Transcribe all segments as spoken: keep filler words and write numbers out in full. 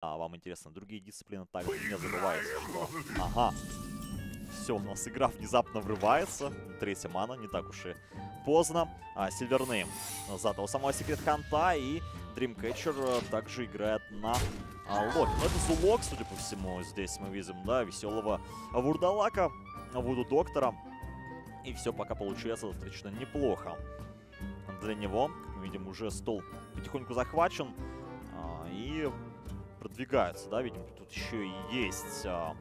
а вам интересно другие дисциплины, также не забывайте, что... Ага. Все, у нас игра внезапно врывается. Третья мана, не так уж и поздно. А, Silvername за того самого Секрет Ханта, и Dreamcatcher также играет на а, локе. Но это Зулок, судя по всему, здесь мы видим, да, веселого Вурдалака, Вуду Доктора. И все пока получается достаточно неплохо для него. Как мы видим, уже стол потихоньку захвачен. А, и продвигается, да, видим, тут еще и есть... А,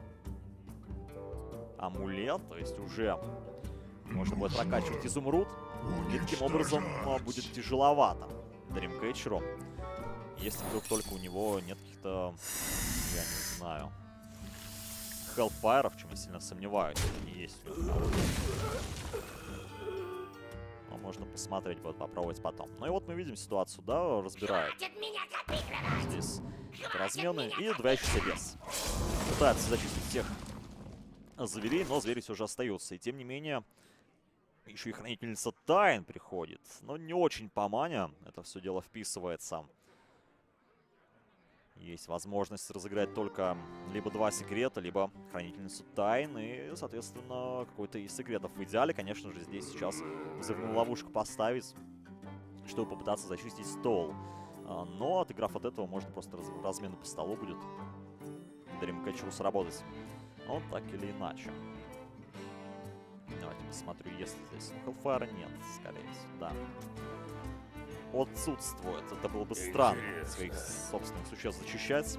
амулет, то есть уже можно будет прокачивать изумруд. И таким образом будет тяжеловато Dreamcatcher'у, если вдруг только у него нет каких-то, я не знаю, Hellfire, в чем я сильно сомневаюсь, они есть. Но можно посмотреть, будет попробовать потом. Ну и вот мы видим ситуацию, да, разбирают здесь размены и двоящийся лес. Пытаются зачистить всех зверей, но звери все же остаются. И тем не менее, еще и Хранительница Тайн приходит. Но не очень по мане это все дело вписывается. Есть возможность разыграть только либо два секрета, либо Хранительницу Тайн. И, соответственно, какой-то из секретов. В идеале, конечно же, здесь сейчас взрывную ловушку поставить, чтобы попытаться зачистить стол. Но, отыграв от этого, можно просто раз размены по столу будет Dreamcatcher'у сработать. Ну, так или иначе. Давайте посмотрю, есть ли здесь. Ну, Hellfire нет, скорее всего, да. Отсутствует. Это было бы странно своих собственных существ зачищать.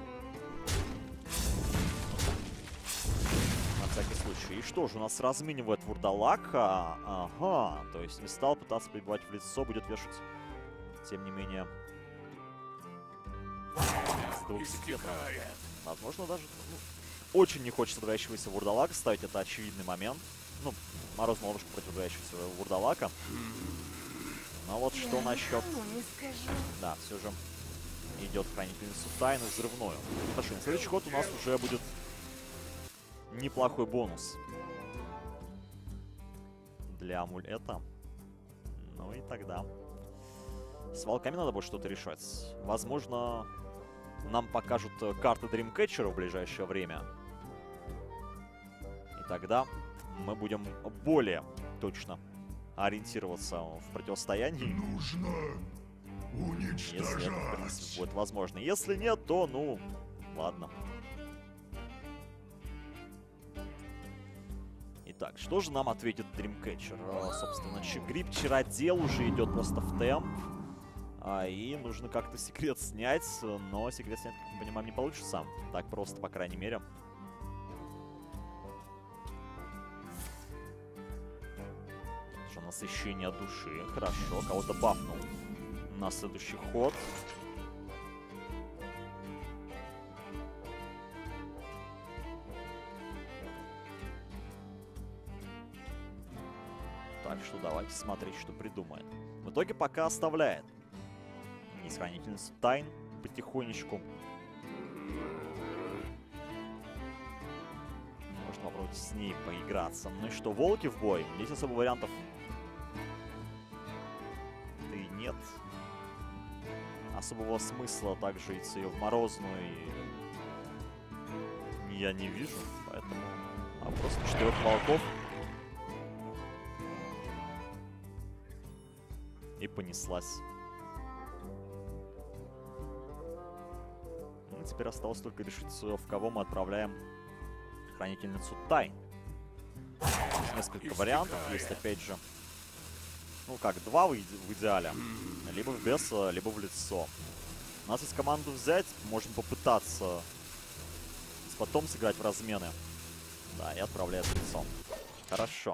На всякий случай. И что же, у нас разменивает Вурдалака. Ага, то есть не стал пытаться прибивать в лицо, будет вешать. Тем не менее... С двух секретов. Возможно, даже... Ну, очень не хочется двоящегося Вурдалака ставить, это очевидный момент. Ну, морозную ловушку против двоящегося Вурдалака. Но вот что Я насчет... Да, все же идет Хранительницу Тайны взрывную. Хорошо, на следующий ход у нас уже будет неплохой бонус для амулета. Ну и тогда с волками надо будет что-то решать. Возможно, нам покажут карты Dreamcatcher'а в ближайшее время. И тогда мы будем более точно ориентироваться в противостоянии. Нужно уничтожать. Если это, в принципе, будет возможно. Если нет, то, ну, ладно. Итак, что же нам ответит Dreamcatcher? Собственно, Гриб Чародел уже идет просто в темп. А, и нужно как-то секрет снять, но секрет снять, как мы понимаем, не получится. Так просто, по крайней мере. Что, насыщение души. Хорошо, кого-то бафнул на следующий ход. Так что давайте смотреть, что придумает. В итоге пока оставляет из Хранительницу Тайн потихонечку. Можно попробовать с ней поиграться. Ну и что, волки в бой? Здесь особо вариантов да и нет. Особого смысла также идти в морозную и... я не вижу, поэтому... А просто четырех волков. И понеслась. Ну, теперь осталось только решить, в кого мы отправляем Хранительницу Тайн. Есть несколько вариантов. Есть, опять же, ну как, два в, иде в идеале. Либо в беса, либо в лицо. У нас есть команду взять. Можем попытаться потом сыграть в размены. Да, и отправляет в лицо. Хорошо.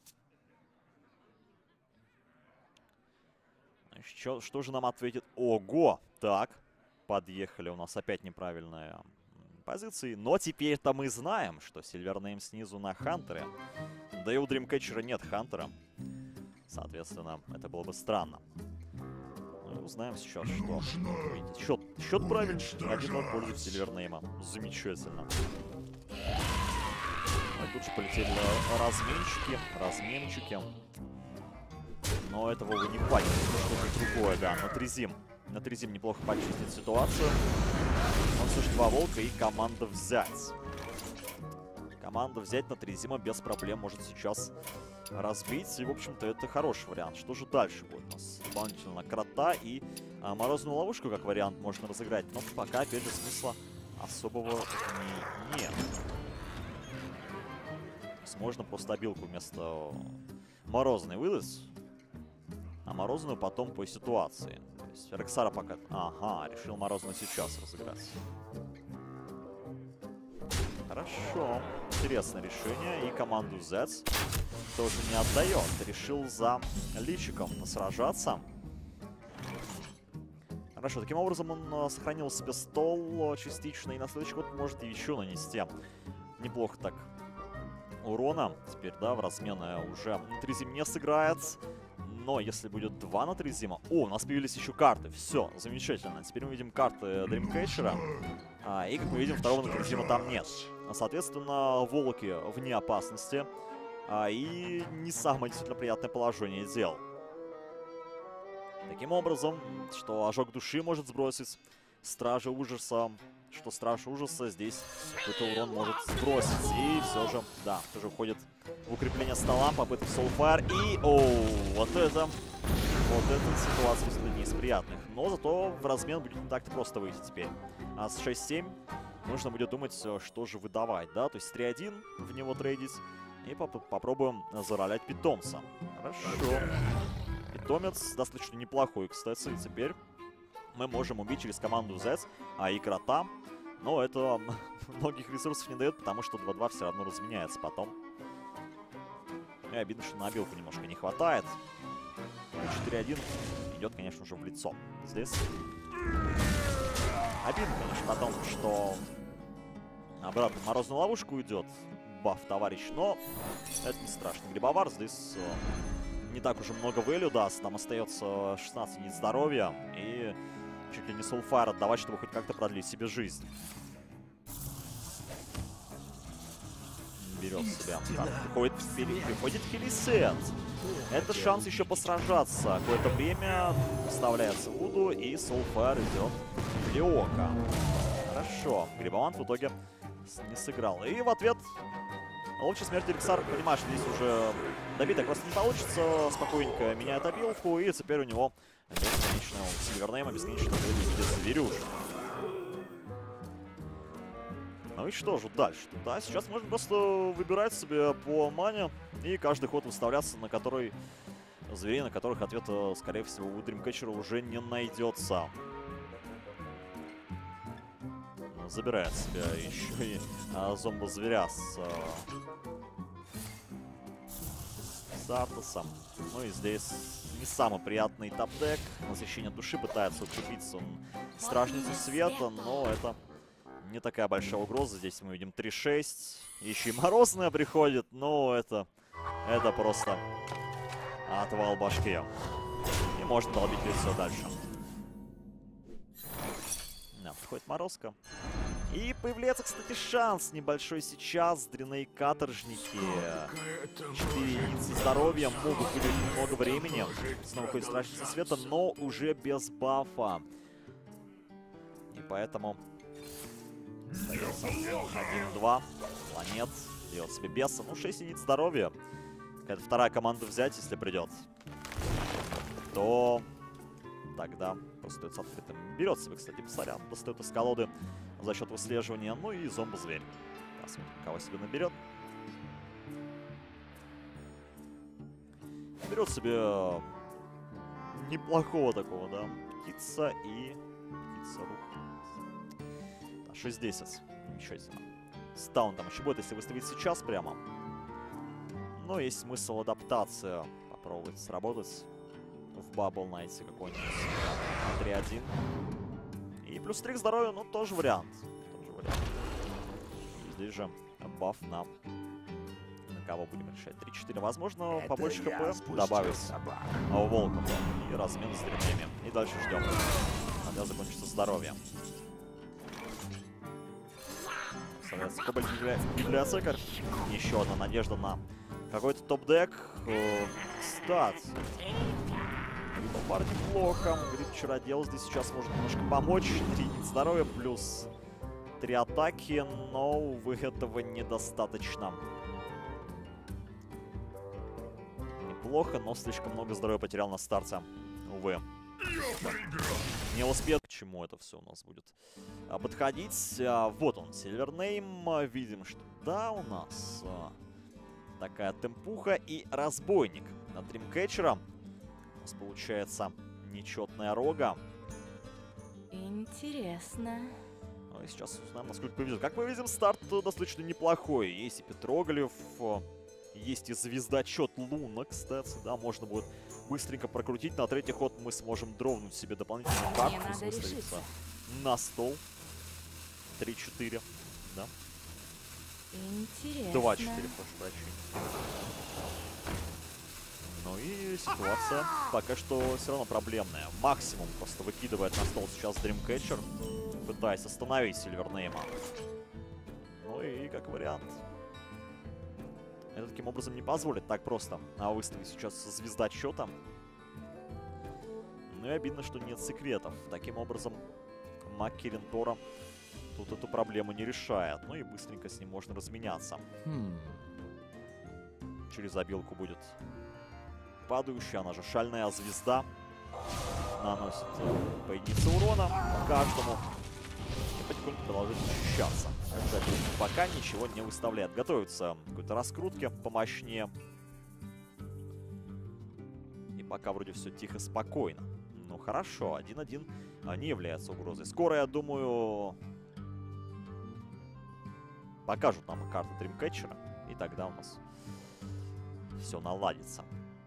Что, что же нам ответит? Ого! Так, подъехали. У нас опять неправильные позиции. Но теперь-то мы знаем, что Silvername снизу на Хантере. Да и у Dreamcatcher'а нет Хантера. Соответственно, это было бы странно. Ну, узнаем сейчас, что... Видите, счет, счет правильный. один ноль в пользу Silvername. Замечательно. Ну, тут же полетели разменчики. Разменчики. Но этого вы не хватит. Что-то другое, да. Натрезим. Натрезим неплохо почистит ситуацию. Но все же два волка и команда взять. Команда взять на Тризима без проблем может сейчас разбить. И, в общем-то, это хороший вариант. Что же дальше будет у нас? Дополнительно крота и а, морозную ловушку как вариант можно разыграть. Но пока, опять же, смысла особого не, нет. То есть можно просто обилку вместо морозной выдать, а морозную потом по ситуации. То есть Рексара пока... Ага, решил морозную сейчас разыграть. Хорошо. Интересное решение. И команду Зетс тоже не отдает. Решил за личиком сражаться. Хорошо. Таким образом он сохранил себе стол частично. И на следующий ход может еще нанести неплохо так урона. Теперь, да, в размен уже Тризим не сыграет. Но если будет два на Тризима... О, у нас появились еще карты. Все, замечательно. Теперь мы видим карты Дримкетчера. А, и, как мы видим, второго на Тризима там нет. Соответственно, волки вне опасности. А, и не самое действительно приятное положение дел. Таким образом, что ожог души может сбросить Стражи Ужаса. Что Страж Ужаса здесь какой-то урон может сбросить. И все же, да, все же уходит в укрепление стола, попытка Soulfire. И, оу, вот это, вот эта ситуация не из приятных. Но зато в размен будет не так-то просто выйти теперь. А с шесть семь нужно будет думать, что же выдавать, да? То есть три один в него трейдить. И поп попробуем заролять питомца. Хорошо. Питомец достаточно неплохой, кстати. И теперь мы можем убить через команду Зетс, а и крота. Но это многих ресурсов не дает, потому что два-два все равно разменяется потом. И обидно, что на обилку немножко не хватает. четыре один идет, конечно же, в лицо. Здесь обидно, конечно, потом, что обратно в морозную ловушку идет баф товарищ, но это не страшно. Грибовар здесь не так уже много вэлью даст. Там остается шестнадцать единиц здоровья. И чуть ли не Soulfire отдавать, чтобы хоть как-то продлить себе жизнь. Берет себя. Так, приходит, приходит Хелисет. Это шанс еще посражаться. Какое-то время вставляется Вуду, и Soulfire идет в Леока. Хорошо. Грибовант в итоге не сыграл. И в ответ лучше смерти Рексар, понимаешь, здесь уже добить так просто не получится. Спокойненько меняет обилку, и теперь у него бесконечного Сильвернейма, бесконечного зверюш. Ну и что же дальше? Да, сейчас можно просто выбирать себе по мане и каждый ход выставляться, на который зверей, на которых ответа, скорее всего, у Дримкетчера уже не найдется. Забирает себе еще и а, зомбо-зверя с, а, с Артасом. Ну и здесь не самый приятный топ-дек. Насыщение души пытается укрепиться Стражницу Света, но это не такая большая угроза. Здесь мы видим три шесть. Еще и Морозная приходит, но это, это просто отвал башки. И можно долбить лицо дальше. Да, приходит Морозка. И появляется, кстати, шанс небольшой сейчас. Дряные каторжники. четыре единицы здоровья. Могут выиграть много времени. Снова ходит Стражница Света, но уже без бафа. И поэтому остается один-два. Планет делает себе беса. Ну, шесть единиц здоровья. Какая-то вторая команда взять, если придет. То тогда просто остается открытым. Берет себе, кстати, псарян. Достает из колоды за счет выслеживания. Ну и зомбо-зверь. Посмотрим, кого себе наберет. Берет себе неплохого такого, да. Птица и... Птица рух. шесть десять. Замечательно. Стаун там еще будет, если выставить сейчас прямо. Но есть смысл адаптация. Попробовать сработать. В бабл найти какой-нибудь три один. И плюс три к здоровью, ну, тоже вариант. Тоже вариант. И здесь же баф на... На кого будем решать? три четыре. Возможно, это побольше хп добавить. А у волка. И размен с древнями. И дальше ждем. Когда закончится здоровье. Соответственно, Кобальт библиотекарь. Еще одна надежда на какой-то топ-дек. Стат. Грибопар неплохо. Гриб-чародел здесь сейчас может немножко помочь. три единицы здоровья плюс три атаки, но, увы, этого недостаточно. Неплохо, но слишком много здоровья потерял на старте. Увы. Не успеет. К чему это все у нас будет а, подходить? А, вот он, Сильвернейм. А, видим, что да, у нас а, такая темпуха и разбойник. На Дримкетчера у нас получается нечетная рога. Интересно. Ну и сейчас узнаем, насколько повезет. Как мы видим, старт достаточно неплохой. Есть и Петроглиф, есть и звездочет Луна, кстати, да, можно будет быстренько прокрутить. На третий ход мы сможем дровнуть себе дополнительную карту, надо выставиться решиться. на стол. три-четыре, да. Интересно. два-четыре, прошу прощения. Ну и ситуация пока что все равно проблемная. Максимум просто выкидывает на стол сейчас Дримкетчер, пытаясь остановить Сильвернейма. Ну и как вариант. Это таким образом не позволит так просто а выставить сейчас звезда счета. Ну и обидно, что нет секретов. Таким образом, маг Кирин Тора тут эту проблему не решает. Ну и быстренько с ним можно разменяться. Хм. Через обилку будет падающая, она же шальная звезда. Наносит по единице урона каждому. И потихоньку продолжит защищаться. Кстати, пока ничего не выставляет. Готовится к какой-то раскрутке помощнее. И пока вроде все тихо, спокойно. Ну хорошо, один-один не является угрозой. Скоро, я думаю, покажут нам карты Дримкетчера. И тогда у нас все наладится.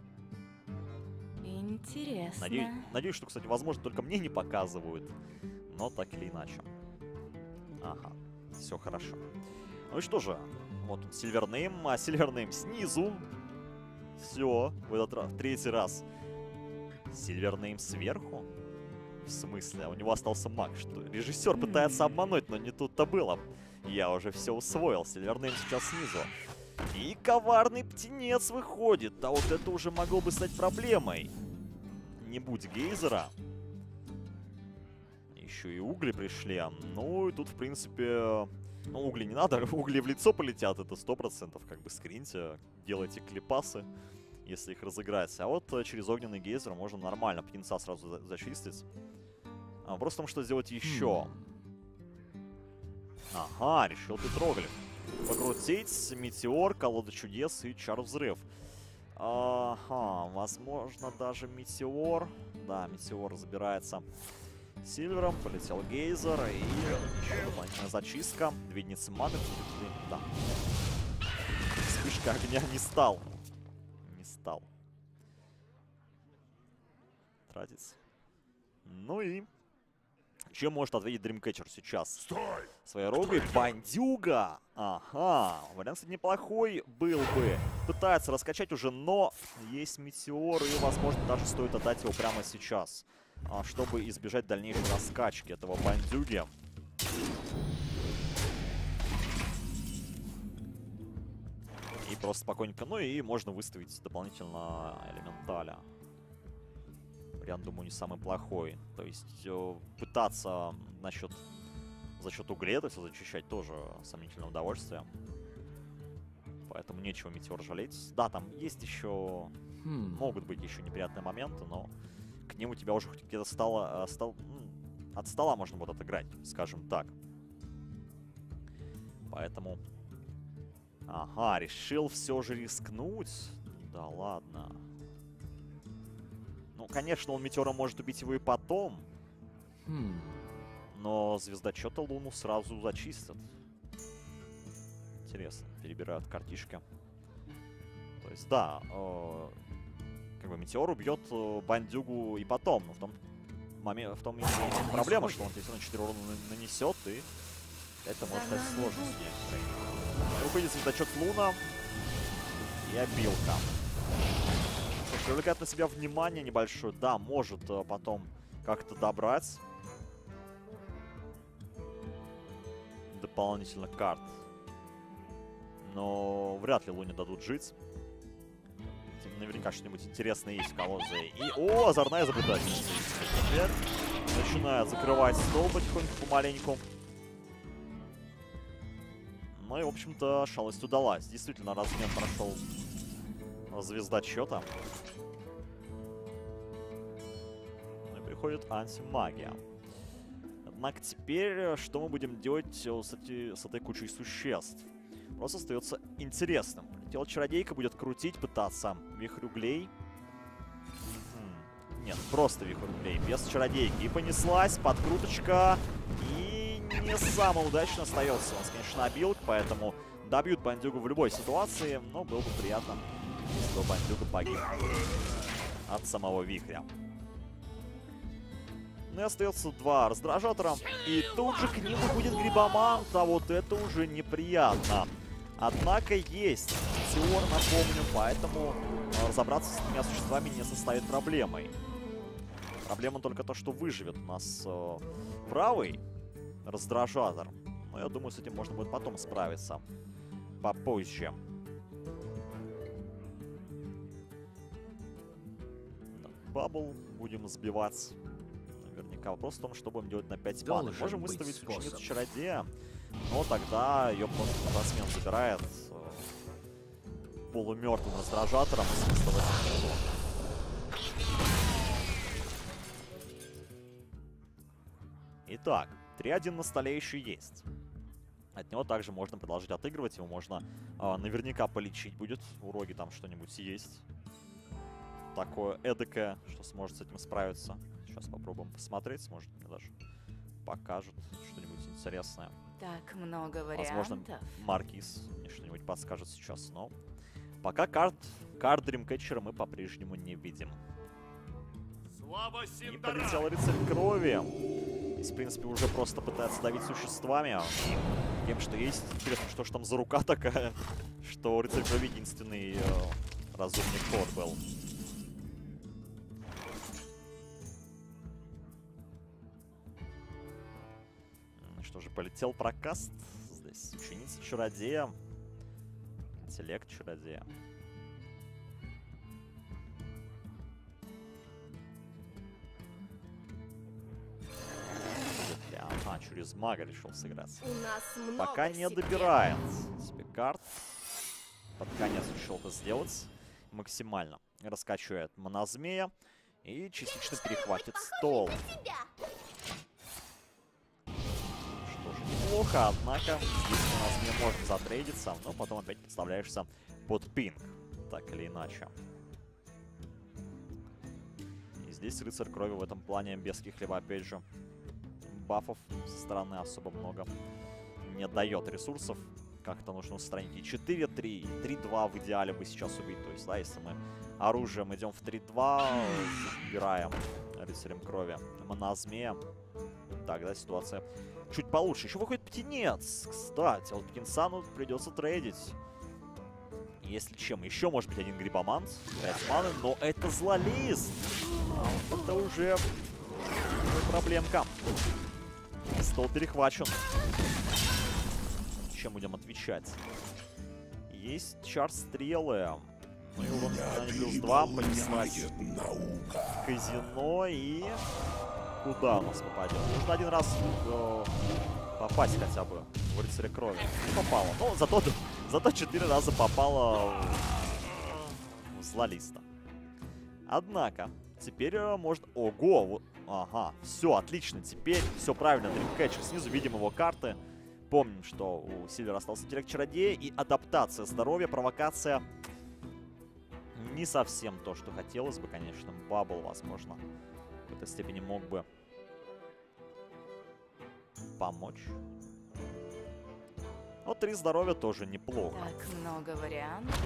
Интересно. Надеюсь, надеюсь, что, кстати, возможно, только мне не показывают. Но так или иначе. Ага, все хорошо. Ну и что же, вот он, Сильвернейм, а Сильвернейм снизу. Все, в этот раз, в третий раз. Сильвернейм сверху? В смысле? У него остался маг, что? Режиссер пытается обмануть, но не тут-то было. Я уже все усвоил. Сильвернейм сейчас снизу. И коварный птенец выходит. А вот это уже могло бы стать проблемой. Не будь гейзера. Еще и угли пришли. Ну и тут, в принципе... Ну, угли не надо. Угли в лицо полетят. Это сто процентов. Как бы скриньте. Делайте клипасы, если их разыграть. А вот через огненный гейзер можно нормально птенца сразу за зачистить. А, вопрос в том, что сделать еще. Ага, решил Петроглиф покрутить метеор, колода чудес и чар взрыв. Ага, возможно, даже метеор. Да, метеор забирается Сильвером. Полетел гейзер и еще дополнительная зачистка. Две единицы маны. Да. Вспышка огня не стал. Не стал тратить. Ну и чем может ответить Дримкетчер сейчас? Стой! Своей рогой бандюга. Ага, вариант, кстати, неплохой был бы. Пытается раскачать уже, но есть метеор, и, возможно, даже стоит отдать его прямо сейчас, чтобы избежать дальнейшей раскачки этого бандюги. И просто спокойненько. Ну и можно выставить дополнительно элементаля. Вариант, думаю, не самый плохой. То есть э, пытаться насчет за счет углей, то есть зачищать, тоже сомнительное удовольствие. Поэтому нечего метеор жалеть. Да, там есть еще... Хм. Могут быть еще неприятные моменты, но к ним у тебя уже хоть где-то стало... Стал, ну, от стола можно будет отыграть, скажем так. Поэтому... Ага, решил все же рискнуть. Да ладно. Ну, конечно, он метеором может убить его и потом. Хм. Но звездочета Луну сразу зачистят. Интересно, перебирают картишки. То есть, да, э, как бы метеор убьет э, бандюгу и потом. Но в том, моме в том и проблема, что он действительно четыре урона нанесет, и это может стать сложностью. Выходит звездочет Луна и обилка. Привлекает на себя внимание небольшое. Да, может э, потом как-то добрать дополнительно карт. Но вряд ли Луне дадут жить. Тем наверняка что-нибудь интересное есть в колоде. И, о, озорная изобретательница. Теперь начинает закрывать стол потихоньку, помаленьку. Ну и, в общем-то, шалость удалась. Действительно, размен прошел звезда счета. Ну и приходит антимагия. Однако теперь что мы будем делать с, эти, с этой кучей существ? Просто остается интересным. Тело чародейка будет крутить, пытаться. Вихрь углей. М-м. Нет, просто вихрь углей, без чародейки. И понеслась подкруточка. И не самое удачно остается. У нас, конечно, обилк, поэтому добьют бандюгу в любой ситуации. Но было бы приятно, если бы бандюга погиб от самого вихря. Ну и остается два раздражатора. И тут же к ним будет грибомант. А вот это уже неприятно. Однако есть Теор, напомню, поэтому разобраться с этими существами не составит проблемой. Проблема только то, что выживет у нас э, правый раздражатор. Но я думаю, с этим можно будет потом справиться. Попозже. Бабл будем сбивать. Наверняка вопрос в том, что будем делать на пять маны. Можем выставить ученицу чародея, но тогда ее просто на размен забирает э, полумертвым раздражатором. Итак, три один на столе еще есть. От него также можно продолжить отыгрывать. Его можно э, наверняка полечить будет. У Роги там что-нибудь есть. Такое эдакое, что сможет с этим справиться. Сейчас попробуем посмотреть. Может, мне даже покажут что-нибудь интересное. Так много вариантов. Возможно, Маркиз мне что-нибудь подскажет сейчас, но пока карт, карт Дримкетчера мы по-прежнему не видим. И полетел рыцарь крови. Здесь, в принципе, уже просто пытается давить существами. И тем, что есть. Интересно, что ж там за рука такая, что рыцарь крови единственный э, разумный ход был. Что же, полетел прокаст. Здесь ученица чародея. Интеллект чародея. Ага, через мага решил сыграть. У нас много Пока не секретов. добирает себе карт. Под конец решил это сделать. Максимально раскачивает монозмея. И частично перехватит стол. Неплохо, однако здесь у нас не можно затрейдиться, но потом опять подставляешься под пинг, так или иначе. И здесь рыцарь крови в этом плане без каких-либо, опять же, бафов со стороны особо много не дает ресурсов. Как-то нужно устранить и четыре три, и три два в идеале бы сейчас убить. То есть, да, если мы оружием идем в три два, убираем рыцарем крови монозмея, тогда ситуация чуть получше. Еще выходит птенец. Кстати, вот Птенцану придется трейдить. Если чем. Еще может быть один грибомант. пять маны, но это злолист. А вот это уже, уже проблемка. Стол перехвачен. Чем будем отвечать? Есть чар стрелы. Ну и урон на плюс два. Понеслась казино и... Куда у нас попадет? Нужно один раз э, попасть хотя бы в рыцаря крови. Не попало. Но зато, зато четыре раза попало в, в злолиста. Однако, теперь э, может... Ого! Вот, ага, все, отлично. Теперь все правильно. Дримкетчер снизу. Видим его карты. Помним, что у Сильвера остался интеллект чародея и адаптация здоровья, провокация. Не совсем то, что хотелось бы, конечно. Бабл, возможно, в этой степени мог бы помочь. Но три здоровья тоже неплохо. Так много вариантов.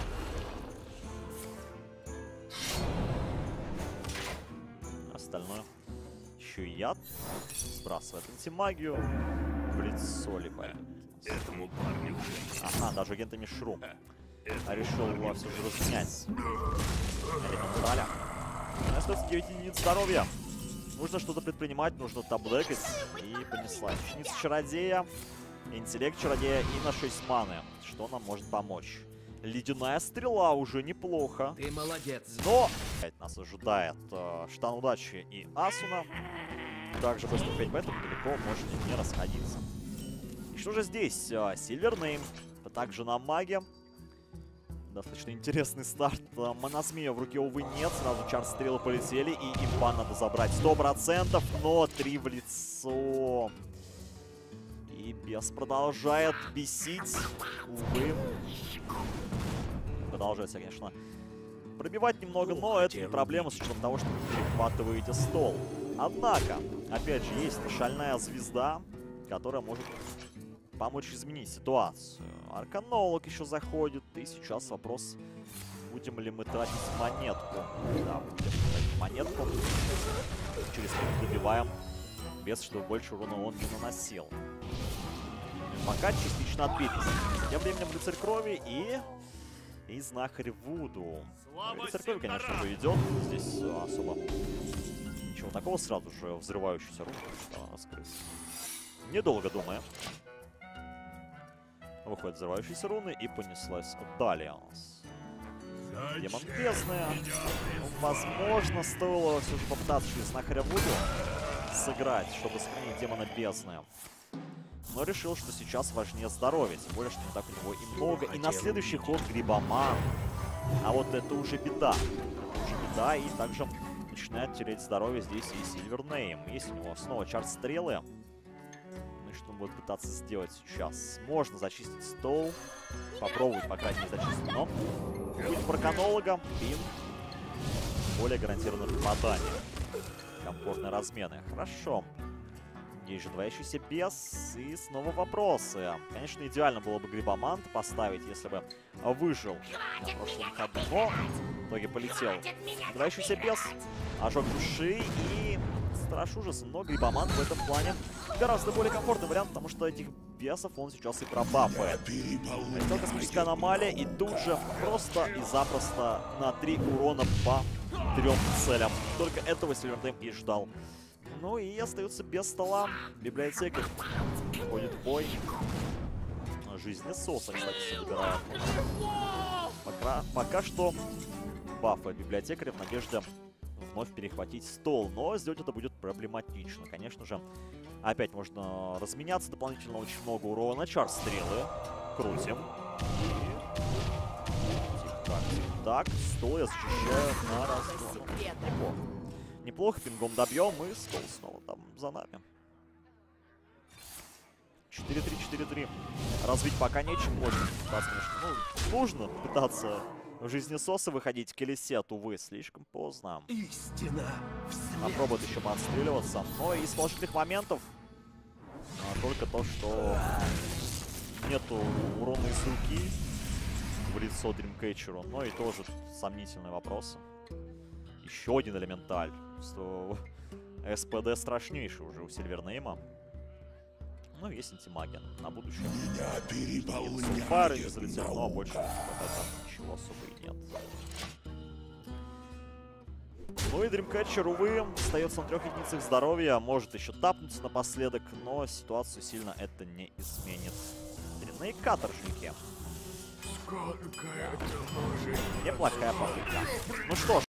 Остальное еще и яд. Сбрасывает антимагию. В лицо липает. Этому парню. Ага, даже агента Мишру решил его все же разменять. Элементаля. Остается девять единиц здоровья. Нужно что-то предпринимать, нужно таблэкать. И понеслась. Ученица чародея, интеллект чародея и на шесть маны. Что нам может помочь? Ледяная стрела уже неплохо. Ты молодец. Но опять нас ожидает э, штан удачи и Асуна. Также быстро пять бетов далеко можете не расходиться. И что же здесь? Э, Сильвернейм. Также на маге. Достаточно интересный старт. Э, Монозмея в руке, увы, нет. Сразу чар-стрелы полетели. И импа надо забрать сто процентов. Но три в лицо. И бес продолжает бесить. Увы. Продолжается, конечно, пробивать немного, но это не проблема с учетом того, что вы перехватываете стол. Однако, опять же, есть шальная звезда, которая может помочь изменить ситуацию. Арканолог еще заходит, и сейчас вопрос, будем ли мы тратить монетку. Да, будем тратить монетку. Через минуту добиваем, без чтобы больше урона он не наносил. Пока частично отбились. Тем временем рыцарь крови и... И знахарь Вуду. Рыцарь крови, конечно же, идет. Здесь особо ничего такого. Сразу же взрывающийся руку раскрыть. Недолго думая. Выходит взрывающиеся руны и понеслась далее. Демон бездны. Ну, возможно, стоило все же попытаться через знахаря Вуду сыграть, чтобы сохранить демона бездны. Но решил, что сейчас важнее здоровье. Тем более, что не так у него и много. И на следующий ход грибоман. А вот это уже беда. Это уже беда. И также начинает терять здоровье здесь и Сильвернейм. Есть у него снова чар-стрелы. Ну и что он будет пытаться сделать сейчас? Можно зачистить стол. Попробовать, по крайней мере, зачистить. Но будет браконологом. Пин. Более гарантированное попадание. Комфортные размены. Хорошо. Есть же двоящийся бес. И снова вопросы. Конечно, идеально было бы грибомант поставить, если бы выжил на прошлом ходу. Но в итоге полетел двоящийся бес. Ожог души и страж ужаса. Но грибомант в этом плане гораздо более комфортный вариант, потому что этих бесов он сейчас и пробафает. Это космическая аномалия. И тут же просто и запросто на три урона по трем целям. Только этого Сильвернейм и ждал. Ну и остается без стола. Библиотекарь входит в бой. Жизнесоса, кстати, собирает. Пока, пока что бафы библиотекаря в надежде вновь перехватить стол. Но сделать это будет проблематично. Конечно же, опять можно разменяться. Дополнительно очень много урона. Чар-стрелы. Крутим. Тик-так, тик-так. Стол я защищаю на раз. Неплохо. Неплохо, пингом добьем, и стол снова там за нами. четыре три, четыре три. Развить пока нечем. Можно пытаться, конечно, ну, нужно пытаться в жизнесосы выходить. Келесет, увы, слишком поздно. Истина. Попробует еще поотстреливаться. Но из положительных моментов а, только то, что нету урона из руки в лицо Дримкетчеру. Но и тоже сомнительные вопросы. Еще один элементаль. СПД страшнейший уже у Сильвернейма. Ну, есть антимагия на будущее. Сулфары не залетел, но больше ничего особо и нет. Ну и Дримкетчер, увы, остается на трех единицах здоровья. Может еще тапнуться напоследок, но ситуацию сильно это не изменит. Дрянные каторжники. Сколько это может... Неплохая попытка. Ну что ж.